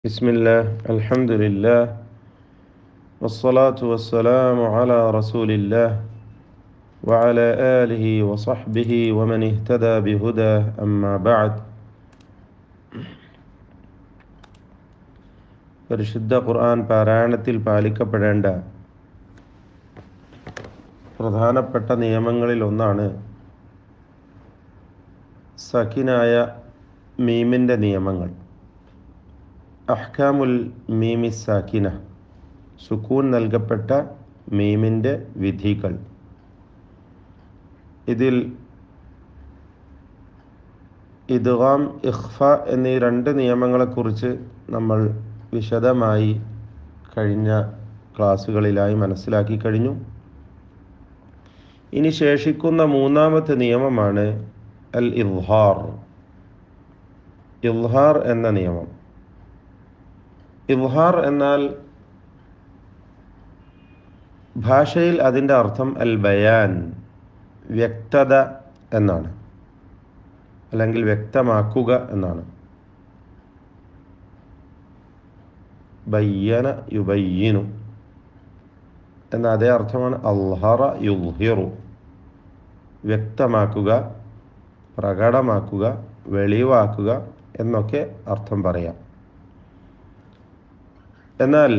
بسم الله الحمد لله والصلاة والسلام على رسول الله وعلى آله وصحبه ومن اهتدى بهداه أما بعد പരിശുദ്ധ ഖുർആൻ പാരായണത്തിൽ പാലിക്കപ്പെടേണ്ട പ്രധാനപ്പെട്ട നിയമങ്ങളിൽ ഒന്നാണ് സക്കിനായ മീമിൻ്റെ നിയമങ്ങൾ. അഹ്കാമുൽ മീമി സാക്കിന, സുക്കൂൻ നൽകപ്പെട്ട മീമിൻ്റെ വിധികൾ. ഇതിൽ ഇദ്ഗാം, ഇഖ്ഫ എന്നീ രണ്ട് നിയമങ്ങളെക്കുറിച്ച് നമ്മൾ വിശദമായി കഴിഞ്ഞ ക്ലാസ്സുകളിലായി മനസ്സിലാക്കി കഴിഞ്ഞു. ഇനി ശേഷിക്കുന്ന മൂന്നാമത്തെ നിയമമാണ് അൽ ഇദ്ഹാർ. ഇദ്ഹാർ എന്ന നിയമം. ഇദ്ഹാർ എന്നാൽ ഭാഷയിൽ അതിൻ്റെ അർത്ഥം അൽ ബയാൻ, വ്യക്തത എന്നാണ്, അല്ലെങ്കിൽ വ്യക്തമാക്കുക എന്നാണ്. ബയ്യന യുബയ്യിനു എന്ന അതേ അർത്ഥമാണ് അൽഹറ യുൽഹിറു, വ്യക്തമാക്കുക, പ്രകടമാക്കുക, വെളിവാക്കുക എന്നൊക്കെ അർത്ഥം പറയാം. എന്നാൽ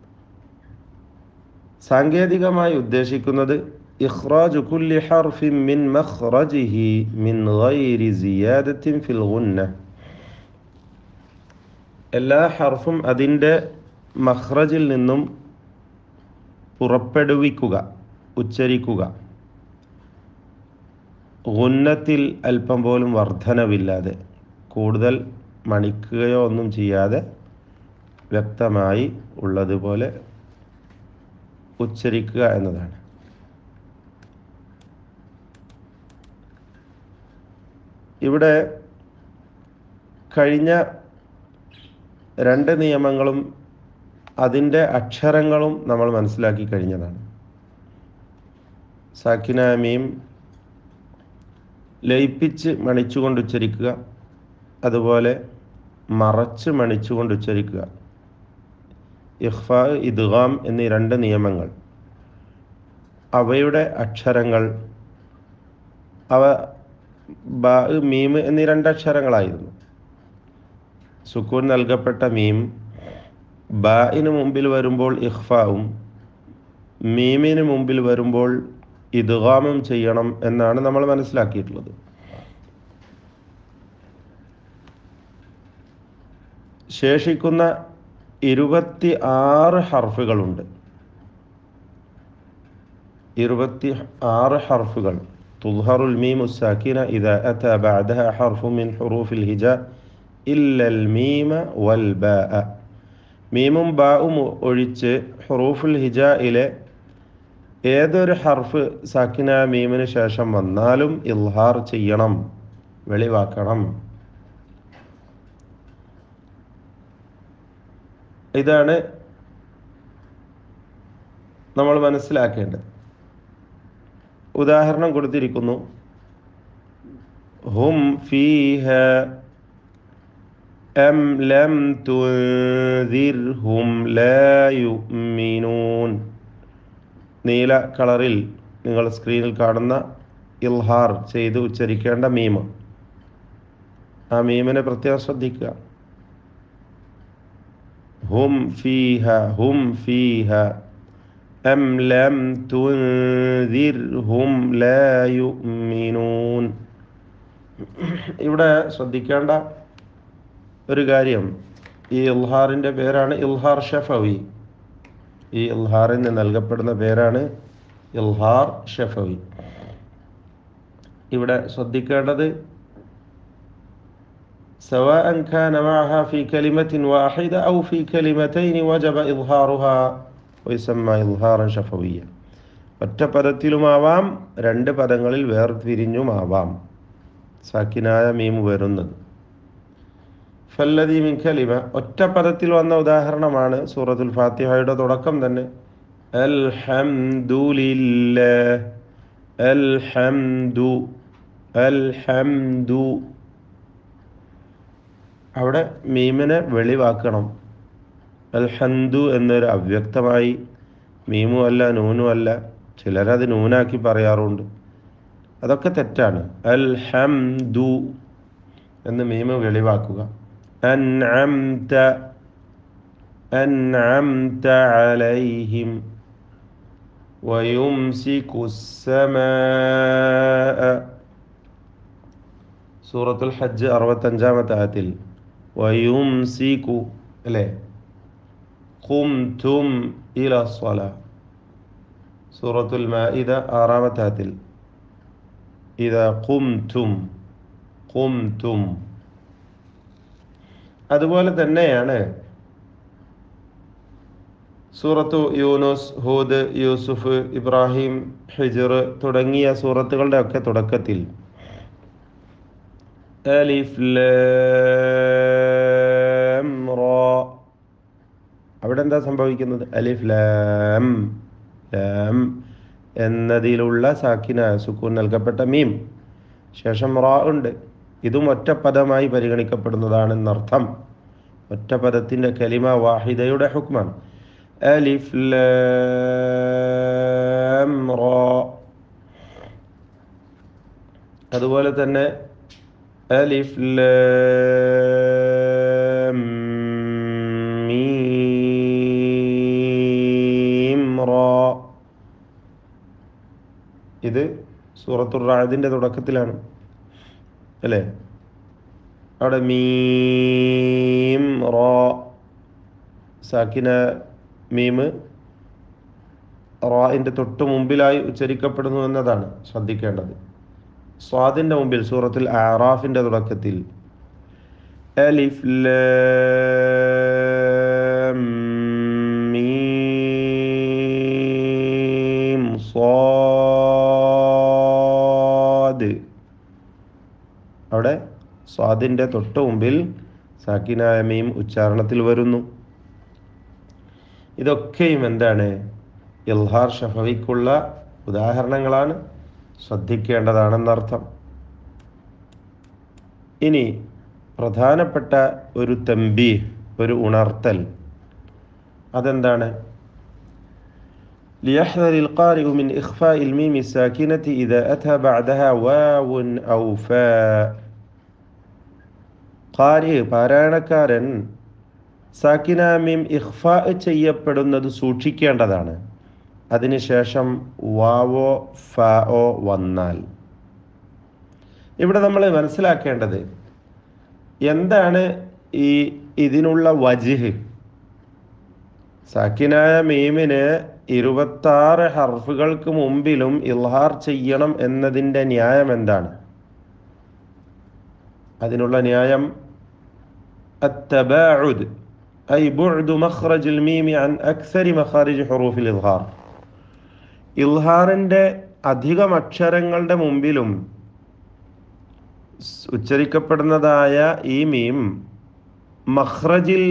സാങ്കേതികമായി ഉദ്ദേശിക്കുന്നത് ഇഖ്റാജു കുല്ലി ഹർഫിൻ മിൻ മഖ്റജിഹി മിൻ ഗൈരി സിയാദത്തിൻ ഫിൽ ഗുന്ന. എല്ലാ ഹർഫും അതിൻ്റെ മഖ്റജിൽ നിന്നും പുറപ്പെടുവിക്കുക, ഉച്ചരിക്കുക, ഗുന്നത്തിൽ അല്പം പോലും വർധനവില്ലാതെ, കൂടുതൽ മണിക്കുകയോ ഒന്നും ചെയ്യാതെ വ്യക്തമായി ഉള്ളതുപോലെ ഉച്ചരിക്കുക എന്നതാണ്. ഇവിടെ കഴിഞ്ഞ രണ്ട് നിയമങ്ങളും അതിൻ്റെ അക്ഷരങ്ങളും നമ്മൾ മനസ്സിലാക്കി കഴിഞ്ഞതാണ്. സാക്കിന മീം ലയിപ്പിച്ച് മണിച്ചുകൊണ്ട് ഉച്ചരിക്കുക, അതുപോലെ മറച്ച് മണിച്ചുകൊണ്ട് ഉച്ചരിക്കുക. ഇഖ്ഫാ, ഇദ്ഗാം എന്നീ രണ്ട് നിയമങ്ങൾ, അവയുടെ അക്ഷരങ്ങൾ, അവ ബാ, മീം എന്നീ രണ്ടക്ഷരങ്ങളായിരുന്നു. സുക്കൂൻ നൽകപ്പെട്ട മീം ബാഇന് മുമ്പിൽ വരുമ്പോൾ ഇഖ്ഫാവും മീമിന് മുമ്പിൽ വരുമ്പോൾ ഇദ്ഗാമും ചെയ്യണം എന്നാണ് നമ്മൾ മനസ്സിലാക്കിയിട്ടുള്ളത്. ശേഷിക്കുന്ന 26 ഹർഫുകളുണ്ട്. 26 ഹർഫുകൾ. തുദ്ഹറുൽ മീമു സാക്കിന ഇദാ അതാ ബഅദഹാ ഹർഫു മിൻ ഹുറൂഫിൽ ഹിജാ ഇല്ലൽ മീമ വൽ ബാഅ. മീമും ബാഉം ഒഴിച്ച് ഹുറൂഫുൽ ഹിജായിലെ ഏതൊരു ഹർഫ് സാക്കിന മീമിന് ശേഷം വന്നാലും ഇൽഹാർ ചെയ്യണം, വെളിവാക്കണം. ഇതാണ് നമ്മൾ മനസ്സിലാക്കേണ്ടത്. ഉദാഹരണം കൊടുത്തിരിക്കുന്നു. ഹും ഫീഹ അം ലം തുൻദിർഹും ലാ യുഅ്മിനൂൻ. നീല കളറിൽ നിങ്ങൾ സ്ക്രീനിൽ കാണുന്ന ഇൽഹാർ ചെയ്ത് ഉച്ചരിക്കേണ്ട മീം, ആ മീമിനെ പ്രത്യേകം ശ്രദ്ധിക്കുക. ഹും ഫീഹ, ഹും ഫീഹ അം ലം തുൻദിർഹും ലാ യുഅ്മിനൂൻ. ഇവിടെ ശ്രദ്ധിക്കേണ്ട ഒരു കാര്യം, ഈ ഇൽഹാറിൻ്റെ പേരാണ് ഇൽഹാർ ഷഫവി. ഈ ഇൽഹാറിന് നൽകപ്പെടുന്ന പേരാണ് ഇൽഹാർ ഷഫവി. ഇവിടെ ശ്രദ്ധിക്കേണ്ടത് سواء كان معها في كلمة واحدة أو في كلمتين وجب إظهارها ويسمى إظهارا شفويا. ഒറ്റ പദത്തിലുമാവാം, രണ്ട് പദങ്ങളിൽ വേർതിരിഞ്ഞുമാവാം സാക്കിനായ മീം വരുന്നത്. ഫല്ലദീ മിൻ കലിമ, ഒറ്റ പദത്തിൽ വന്ന ഉദാഹരണമാണ് സൂറത്തുൽ ഫാത്തിഹയുടെ തുടക്കം തന്നെ. അൽഹംദുലില്ലാഹ്, അൽഹംദു, അൽഹംദു. അവിടെ മീമിനെ വെളിവാക്കണം, അൽ ഹംദു എന്നൊരു അവ്യക്തമായി മീമും അല്ല നൂനും അല്ല, ചിലരത് നൂനാക്കി പറയാറുണ്ട്. അതൊക്കെ തെറ്റാണ്. അൽ ഹംദു എന്ന് മീമ് വെളിവാക്കുക. അൻഅംത അൻഅംത അലൈഹിം വയുംസികുസ്സമാഅ. സൂറത്തുൽ ഹജ്ജ് 65-ാമത്തെ ആയത്തിൽ വയുംസികു അല്ലേ, ഖുംതും ഇല സ്വലാ. സൂറത്തുൽ മാഇദ 6-ാമത്തെ ആയത്തിൽ ഇദാ ഖുംതും ഖുംതും. അതുപോലെ തന്നെയാണ് സൂറത്തു യൂനുസ്, ഹൂദ്, യൂസുഫ്, ഇബ്രാഹിം, ഹിജ്ർ തുടങ്ങിയ സൂറത്തുകളുടെ ഒക്കെ തുടക്കത്തിൽ അലിഫ് ലാം റാ, അവിടെ എന്താ സംഭവിക്കുന്നത്? അലിഫ് ലാം ലാം എന്നതിലുള്ള സാക്കിന സുക്കൂൻ നൽകപ്പെട്ട മീം, ശേഷം റാ ഉണ്ട്. ഇതും ഒറ്റപ്പദമായി പരിഗണിക്കപ്പെടുന്നതാണെന്നർത്ഥം. ഒറ്റപദത്തിൻ്റെ കലിമ വാഹിദയുടെ ഹുക്മാണ്. അലിഫ് ലാം റാ. അതുപോലെ തന്നെ അലിഫ് ലാം മീം റാ. ഇത് സൂറത്തുർ റഅദിൻ്റെ തുടക്കത്തിലാണ് അല്ലേ? അവിടെ മീം റാ സാക്കിന മീമ് റാഇൻ്റെ തൊട്ട് മുമ്പിലായി ഉച്ചരിക്കപ്പെടുന്നു എന്നതാണ് ശ്രദ്ധിക്കേണ്ടത്. സ്വാദിൻ്റെ മുമ്പിൽ സൂറത്തുൽ ആറാഫിൻ്റെ തുടക്കത്തിൽ അലിഫ് ലാം മീം സ്വാദ്, അവിടെ സ്വാദിൻ്റെ തൊട്ട് മുമ്പിൽ സാക്കിനായ മീം ഉച്ചാരണത്തിൽ വരുന്നു. ഇതൊക്കെയും എന്താണ്? ഇൽഹാർ ഷഫവിക്കുള്ള ഉദാഹരണങ്ങളാണ്, ശ്രദ്ധിക്കേണ്ടതാണെന്നർത്ഥം. ഇനി പ്രധാനപ്പെട്ട ഒരു തംബീഹ്, ഒരു ഉണർത്തൽ, അതെന്താണ്? ليحذر القارئ من إخفاء الميم الساكنة إذا أتى بعدها واو أو فاء. ഖാരി പാരായണക്കാരൻ സാക്കിന മീം ഇഖ്ഫാ ചെയ്യപ്പെടുന്നത് സൂക്ഷിക്കേണ്ടതാണ്, അതിനുശേഷം വാവോ ഫാഓ വന്നാൽ. ഇവിടെ നമ്മൾ മനസ്സിലാക്കേണ്ടത് എന്താണ് ഇതിനുള്ള വജ്ഹ്. സാക്കിനായ മീമിന് 26 ഹർഫുകൾക്ക് മുമ്പിലും ഇൽഹാർ ചെയ്യണം എന്നതിൻ്റെ ന്യായം എന്താണ്? അതിനുള്ള ന്യായം അത്തബാഉദ്, ഐ ബുഅദു മഖ്റജുൽ മീമി അൻ അക്സരി മഖാരിജ് ഹുറൂഫിൽ ഇൽഹാർ. ഇൽഹാറിൻ്റെ അധികം അക്ഷരങ്ങളുടെ മുമ്പിലും ഉച്ചരിക്കപ്പെടുന്നതായ ഈ മീം മഖ്റജിൽ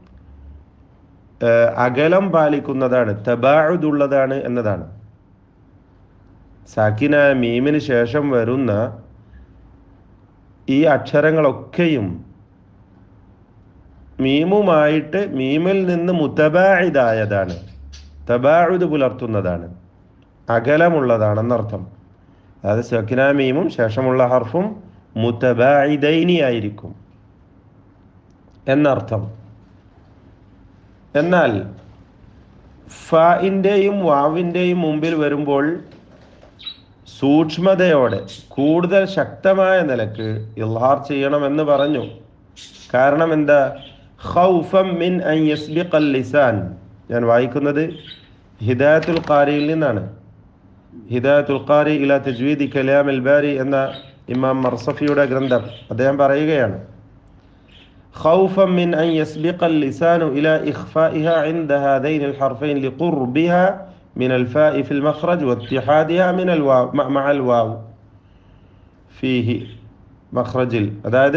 അകലം പാലിക്കുന്നതാണ്, തബാഉദുള്ളതാണ് എന്നതാണ്. സാക്കിന മീമിന് ശേഷം വരുന്ന ഈ അക്ഷരങ്ങളൊക്കെയും മീമുമായിട്ട് മീമിൽ നിന്ന് മുതബാഇദായതാണ്, തബാഉദ് പുലർത്തുന്നതാണ്, അകലമുള്ളതാണെന്നർത്ഥം. അതായത് സാക്കിന മീമും ശേഷമുള്ള ഹർഫും മുതബാഇദൈനി ആയിരിക്കും എന്നർത്ഥം. എന്നാൽ ഫാഇൻ്റെയും വാവിൻ്റെയും മുമ്പിൽ വരുമ്പോൾ സൂക്ഷ്മതയോടെ കൂടുതൽ ശക്തമായ നിലക്ക് ഇൽഹാർ ചെയ്യണമെന്ന് പറഞ്ഞു. കാരണം എന്താ? ഖൗഫൻ മിൻ അൻ യസ്ബിഖൽ ലിസാൻ. ഞാൻ വായിക്കുന്നത് ഹിദായത്തുൽ ഖാരിയിൽ നിന്നാണ്. ഹിദായത്തുൽ ഖാരി ഇലാ തജ്വീദി കലാമിൽ ബാരി എന്ന ഇമാം മർസഫിയുടെ ഗ്രന്ഥം. അദ്ദേഹം പറയുകയാണ്, خوفا من أن يسبق اللسان إلى إخفائها عند هذين الحرفين لقربها من الفاء في المخرج واتحادها من الواو مع الواو فيه مخرج. അതായത്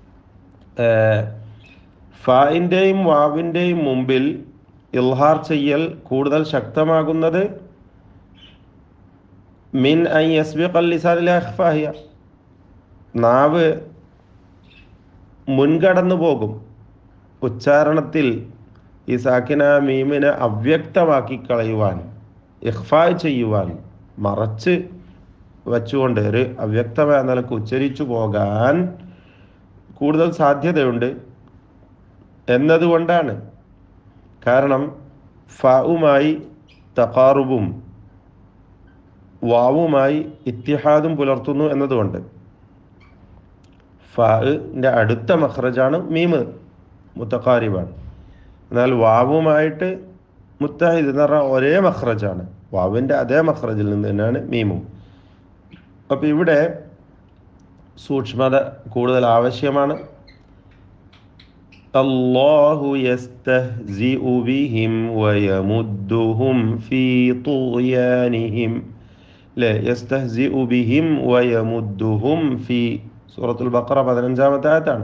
ഫാഇൻ്റെയും വാവിൻ്റെയും മുമ്പിൽ ഇൽഹാർ ചെയ്യൽ കൂടുതൽ ശക്തമാകുന്നത് മിൻ അൻ യസ്ബിഖൽ ലിസാൻ ഇലാ ഇഖ്ഫാഹിയ, നാവ് മുൻകടന്നു പോകും ഉച്ചാരണത്തിൽ ഈ സാക്കിന മീമിനെ അവ്യക്തമാക്കി കളയുവാൻ, ഇഖ്ഫാ ചെയ്യുവാൻ, മറച്ച് വച്ചുകൊണ്ട് ഒരു അവ്യക്തമായ നിലക്ക് ഉച്ചരിച്ചു പോകാൻ കൂടുതൽ സാധ്യതയുണ്ട് എന്നതുകൊണ്ടാണ്. കാരണം ഫാവുമായി തഖാറുബും വാവുമായി ഇത്തിഹാദും പുലർത്തുന്നു എന്നതുകൊണ്ട്. ഫാഇന്റെ അടുത്ത മഖ്റജാണ് മീമ്, മുത്തഖാരിബാണ്. എന്നാൽ വാവുമായിട്ട് മുത്തഹിദ് എന്ന് പറഞ്ഞാൽ ഒരേ മഖ്റജാണ്, വാവിൻ്റെ അതേ മഖ്റജിൽ നിന്ന് തന്നെയാണ് മീമും. അപ്പം ഇവിടെ സൂക്ഷ്മത കൂടുതൽ ആവശ്യമാണ്. അല്ലാഹു യസ്തഹ്സിഉ ബിഹിം വയമുദ്ദുഹും ഫീ തുഗ്യാനിഹിം. ലെ യസ്തഹ്സിഉ ബിഹിം വയമുദ്ദുഹും ഫീ, സൂറത്തുൽ ബഖറ 15-ാമത്തെ ആയത്താണ്.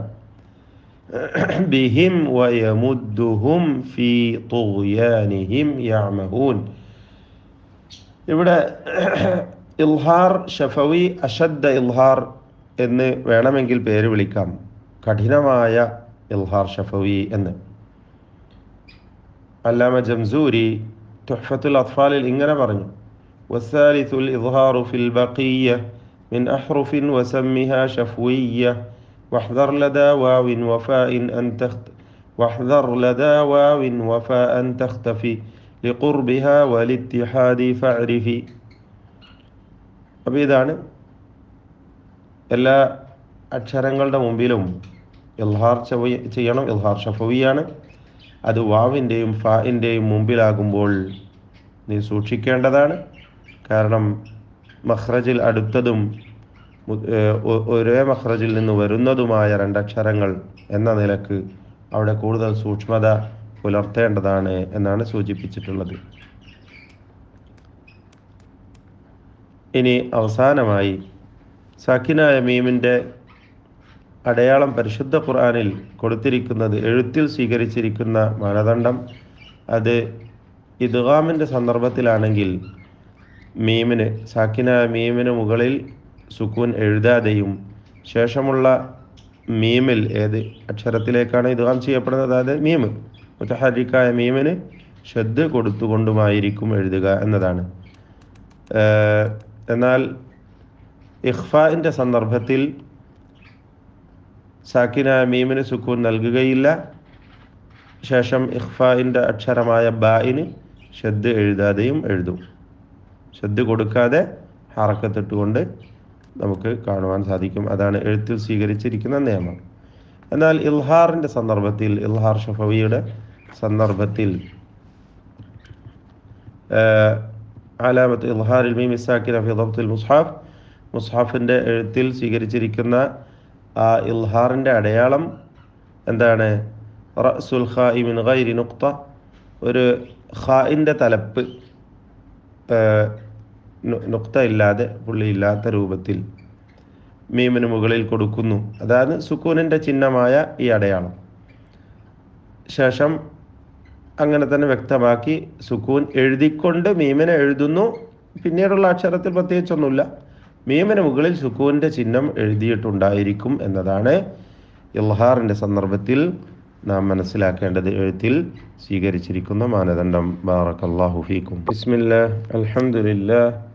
ബിഹിം വയമുദ്ദുഹും ഫീ തുഗ്യാനിഹിം യഅമഹൂൻ. ഇവിടെ ഇൽഹാർ ഷഫവി, അഷദ്ദ ഇൽഹാർ എന്ന് വേണമെങ്കിൽ പേര് വിളിക്കാം, കഠിനമായ ഇൽഹാർ ഷഫവി എന്ന്. അല്ലാമ ജംസൂരി തുഹ്ഫത്തുൽ അത്ഫാലിൽ ഇങ്ങനെ പറഞ്ഞു: വസ്സാലിസുൽ ഇദ്ഹാറു ഫിൽ ബഖിയ്യ മിൻ അഹ്റുഫിൻ വസമ്മിഹാ ഷഫ്വിയ്യ വഹ്ദർ ലദാ വാവിൻ വഫാഇൻ അൻ വഹ്ദർ ലദാ വാവിൻ വഫാഅൻ തഖ്തഫി ലിഖുർബിഹാ വലിത്തിഹാദി ഫഅരിഫി. അപ്പോൾ ഇതാണ് എല്ലാ അക്ഷരങ്ങളുടെ മുമ്പിലും ഇൽഹാർ ചെയ്യണം. ഇൽഹാർ ഷഫവിയാണ്. അത് വാവിൻ്റെയും ഫാഇൻ്റെയും മുമ്പിലാകുമ്പോൾ നീ സൂക്ഷിക്കേണ്ടതാണ്. കാരണം മഖ്റജിൽ അടുത്തതും ഒരേ മഖ്റജിൽ നിന്ന് വരുന്നതുമായ രണ്ടക്ഷരങ്ങൾ എന്ന നിലക്ക് അവിടെ കൂടുതൽ സൂക്ഷ്മത പുലർത്തേണ്ടതാണ് എന്നാണ് സൂചിപ്പിച്ചിട്ടുള്ളത്. ഇനി അവസാനമായി സാക്കിനായ മീമിൻ്റെ അടയാളം പരിശുദ്ധ ഖുർആനിൽ കൊടുത്തിരിക്കുന്നത്, എഴുത്തിൽ സ്വീകരിച്ചിരിക്കുന്ന മാനദണ്ഡം, അത് ഇദ്ഗാമിൻ്റെ സന്ദർഭത്തിലാണെങ്കിൽ മീമിന്, സാക്കിനായ മീമിന് മുകളിൽ സുക്കൂൻ എഴുതാതെയും ശേഷമുള്ള മീമിൽ ഏത് അക്ഷരത്തിലേക്കാണ് ഇദ്ഗാം ചെയ്യപ്പെടുന്നത്, അതായത് മീമ് മുതഹർരിക്കായ മീമിന് ഷദ്ദ് കൊടുത്തുകൊണ്ടുമായിരിക്കും എഴുതുക എന്നതാണ്. എന്നാൽ ഇഖ്ഫാഇൻ്റെ സന്ദർഭത്തിൽ സാക്കിനായ മീമിന് സുക്കൂൻ നൽകുകയില്ല. ശേഷം ഇഖ്ഫാഇൻ്റെ അക്ഷരമായ ബാഇന് ഷദ്ദ് എഴുതാതെയും എഴുതും. ഷദ്ദ് കൊടുക്കാതെ ഹറക്കത്തിട്ടുകൊണ്ട് നമുക്ക് കാണുവാൻ സാധിക്കും. അതാണ് എഴുത്തിൽ സ്വീകരിച്ചിരിക്കുന്ന നിയമം. എന്നാൽ ഇൽഹാറിൻ്റെ സന്ദർഭത്തിൽ, ഇൽഹാർ ഷഫവിയുടെ സന്ദർഭത്തിൽ അലാമത്ത് ഇൽഹാറിൽ മീമി സാക്കിന ഫി ദബ്തിൽ മുസ്ഹഫ്, മുസ്ഹഫിൻ്റെ എഴുത്തിൽ സ്വീകരിച്ചിരിക്കുന്ന ആ ഇൽഹാറിൻ്റെ അടയാളം എന്താണ്? റഅസുൽ ഖാഇ മിൻ ഗൈരി നുഖ്ത, ഒരു ഖാഇൻ്റെ തലപ്പ് നുഖ്ത ഇല്ലാതെ, പുള്ളിയില്ലാത്ത രൂപത്തിൽ മീമിന് മുകളിൽ കൊടുക്കുന്നു. അതായത് സുക്കൂനിൻ്റെ ചിഹ്നമായ ഈ അടയാളം. ശേഷം അങ്ങനെ തന്നെ വ്യക്തമാക്കി സുക്കൂൻ എഴുതിക്കൊണ്ട് മീമിനെ എഴുതുന്നു. പിന്നീടുള്ള അക്ഷരത്തിൽ പ്രത്യേകിച്ചൊന്നുമില്ല, മീമിന് മുകളിൽ സുക്കൂനിൻ്റെ ചിഹ്നം എഴുതിയിട്ടുണ്ടായിരിക്കും എന്നതാണ് ഇൽഹാറിൻ്റെ സന്ദർഭത്തിൽ നാം മനസ്സിലാക്കേണ്ടത്, എഴുത്തിൽ സ്വീകരിച്ചിരിക്കുന്ന മാനദണ്ഡം. ബാറകല്ലാഹു ഫീക്കും. ബിസ്മില്ലാഹ്, അൽഹംദുലില്ലാഹ്,